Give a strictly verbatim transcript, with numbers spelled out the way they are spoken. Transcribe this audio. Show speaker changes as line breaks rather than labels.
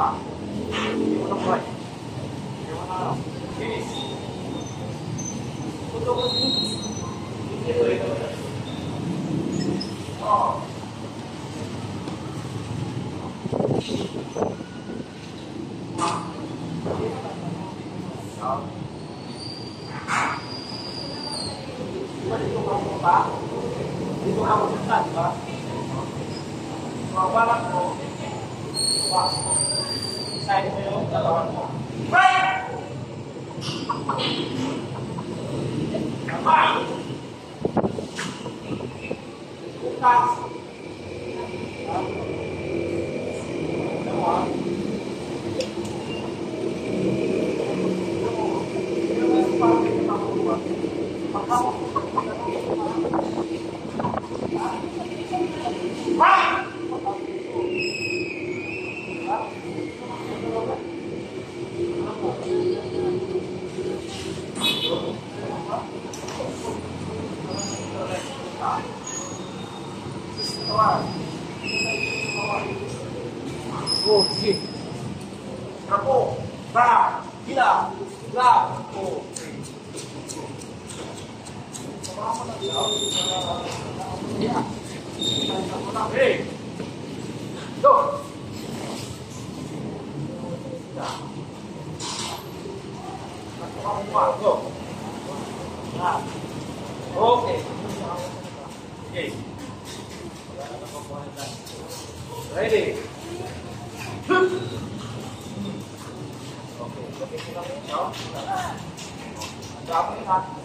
Itu kamu cepat, Pak. Bawa aku. Wah. Saya mau lawan. Baik. Apa? Buka. Oh, sih. Berapa? Berapa? Gila. Berapa? Oh, ya. Hei. Tuh. Nah. Oke. Oke. Ready. Oke, oke, kita mau. Ada apa nih, Mas?